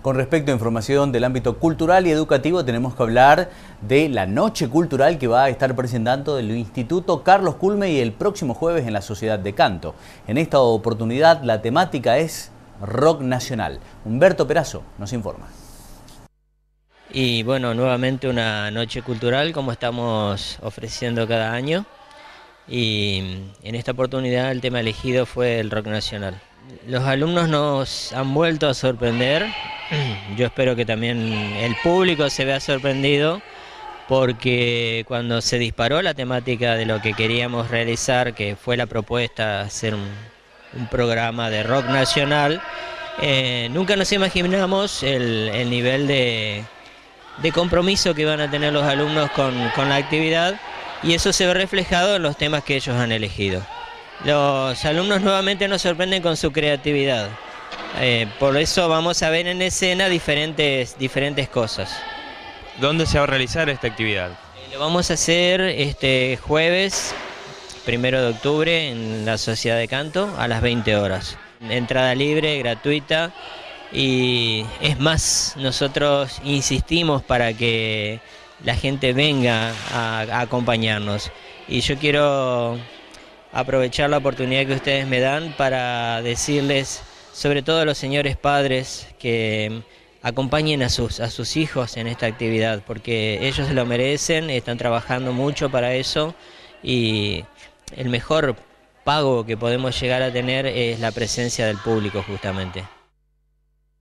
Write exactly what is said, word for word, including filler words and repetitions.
Con respecto a información del ámbito cultural y educativo, tenemos que hablar de la noche cultural que va a estar presentando el Instituto Carlos Culme el próximo jueves en la Sociedad de Canto. En esta oportunidad la temática es rock nacional. Humberto Perazo nos informa. Y bueno, nuevamente una noche cultural como estamos ofreciendo cada año. Y en esta oportunidad el tema elegido fue el rock nacional. Los alumnos nos han vuelto a sorprender. Yo espero que también el público se vea sorprendido, porque cuando se disparó la temática de lo que queríamos realizar, que fue la propuesta de hacer un, un programa de rock nacional, eh, nunca nos imaginamos el, el nivel de, de compromiso que van a tener los alumnos con, con la actividad, y eso se ve reflejado en los temas que ellos han elegido. Los alumnos nuevamente nos sorprenden con su creatividad. Eh, por eso vamos a ver en escena diferentes, diferentes cosas. ¿Dónde se va a realizar esta actividad? Eh, lo vamos a hacer este jueves, primero de octubre, en la Sociedad de Canto, a las veinte horas. Entrada libre, gratuita, y es más, nosotros insistimos para que la gente venga a, a acompañarnos. Y yo quiero aprovechar la oportunidad que ustedes me dan para decirles, sobre todo a los señores padres, que acompañen a sus, a sus hijos en esta actividad, porque ellos lo merecen, están trabajando mucho para eso, y el mejor pago que podemos llegar a tener es la presencia del público, justamente.